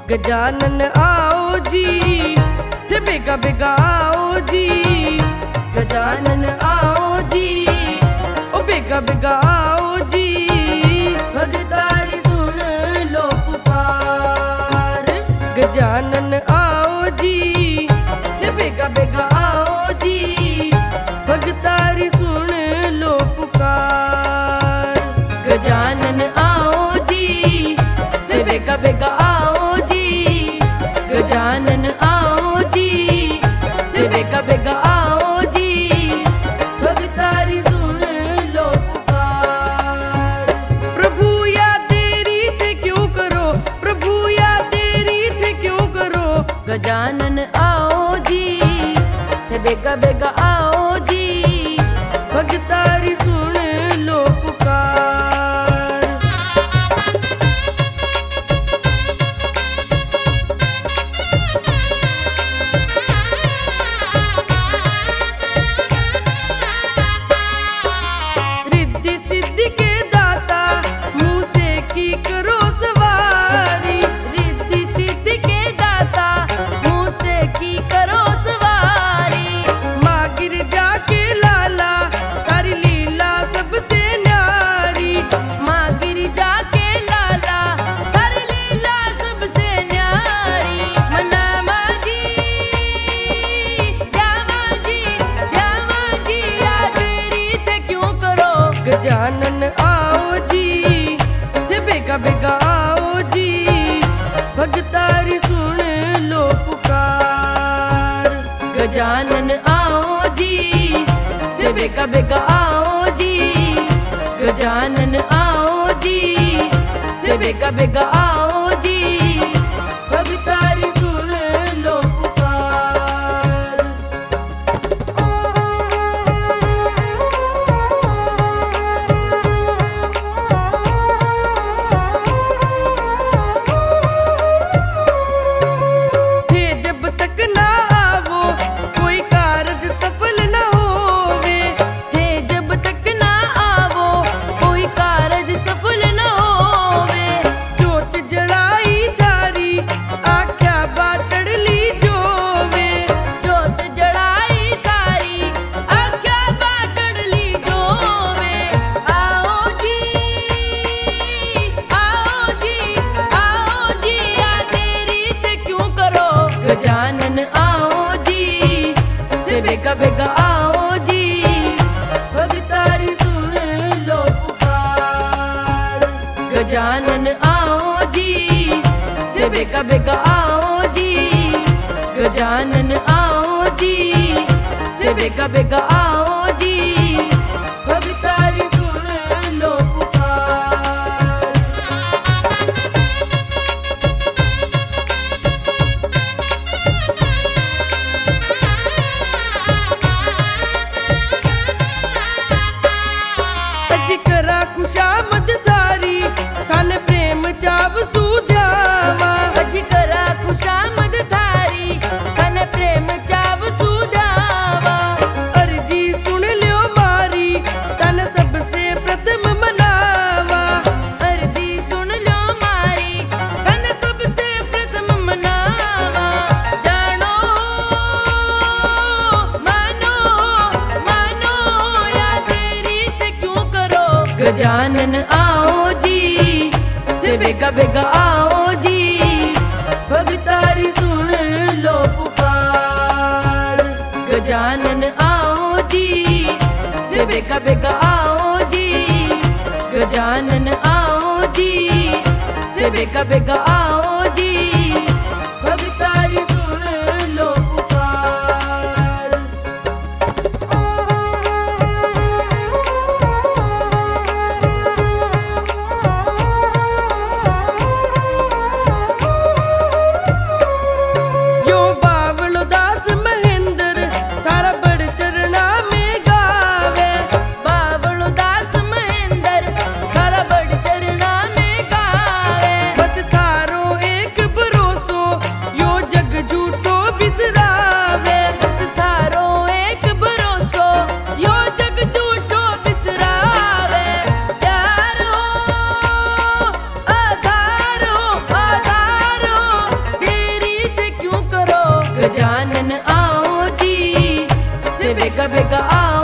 गजानन आओ जी, थे बेगा बेगा आओ जी। गजानन आओ जी, ओ बेगा बेगा आओ जी। भगतारी सुन लो पुकार। गजानन आओ जी, थे बेगा बेगा आओ जी। भगतारी सुन लो पुकार। गजानन आओ जी, थे बेगा बेगा आओ जी। गजानन आओ जी, थे बेगा बेगा आओ जी। भगतारी सुन लो पुकार। प्रभु या देरी थे क्यों करो, प्रभु या देरी थे क्यों करो। गजानन आओ जी, थे बेगा बेगा आओ जी। भगतारी सुन लो पुकार। रिद्धि सिद्धि के दाता, मुँह से की करो सवारी। रिद्धि सिद्धि के दाता, मुँह से की करो सवारी। माँ गिरजा के लाला, तारी लीला सबसे न्यारी। माँ गिरजा के लाला, तारी लीला सबसे न्यारी। मनामा जी, द्यावा जी, द्यावा जी। या देरी थे क्यों करो। गजानन आओ जी, थे बेगा बेगा आओ जी। भगतारी सुन लो पुकार। गजानन आओ जी, थे बेगा बेगा आओ जी। गजानन आओ जी, थे बेगा बेगा आओ जी। भगतारी सुन लो पुकार। थे जब तक ना आवो, कोई कारज सफल न होवे। थे जब तक ना आवो, कोई कारज सफल न होवे। जोत जड़ाई थारी, आख्या बाटड़ ली जोवे। जोत जड़ाई थारी, आख्या बाटड़ ली जोवे। आओ जी, आओ जी, आओ जी। या देरी थे क्यों करो। गजानन आओ जी, थे बेगा बेगा आओ जी। भगतारी सुन लो पुकार। गजानन आओ जी, थे बेगा बेगा आओ जी। गजानन आओ जी, थे बेगा बेगा आओ जी। भगतारी सुन लो पुकार। अज करा खुशामद थारी, थन प्रेम चाव सूझावा। अज करा खुशामद थारी, थन प्रेम चाव सूझावा। अर्जी सुन लियो मारी, तन सबसे प्रथम मनावा। अर्जी सुन लो मारी, तन सबसे प्रथम मनावा। जानो मानो, मानो। या देरी थे क्यों करो। गजानन आओ जी, थे बेगा बेगा आओ जी। भगतारी सुन लो पुकार। गजानन आओ जी, थे बेगा बेगा आओ जी। गजानन आओ जी, थे बेगा बेगा आओ जी। भगतारी सुन लो पुकार। यो बावलो दास महेंद्र, थारा बड़ चरना में गावे। बावलो दास महेंद्र, थारा बड़ चरना में गावे। बस थारो गजानन आओ जी ते बेगा बेगा आओ